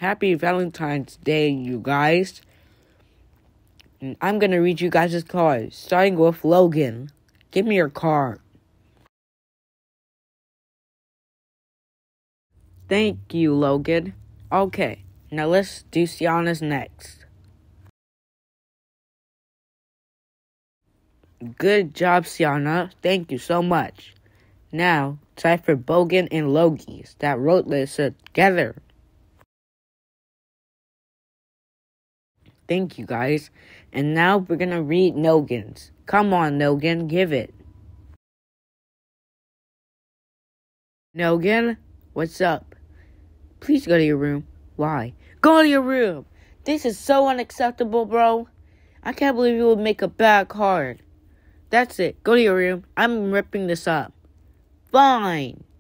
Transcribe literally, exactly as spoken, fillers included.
Happy Valentine's Day, you guys. And I'm gonna read you guys' cards, starting with Logan. Give me your card. Thank you, Logan. Okay, now let's do Sienna's next. Good job, Sienna. Thank you so much. Now, time for Bogan and Logies that wrote this together. Thank you, guys. And now we're gonna read Nogan's. Come on, Nogan, give it. Nogan, what's up? Please go to your room. Why? Go to your room! This is so unacceptable, bro. I can't believe you would make a bad card. That's it. Go to your room. I'm ripping this up. Fine.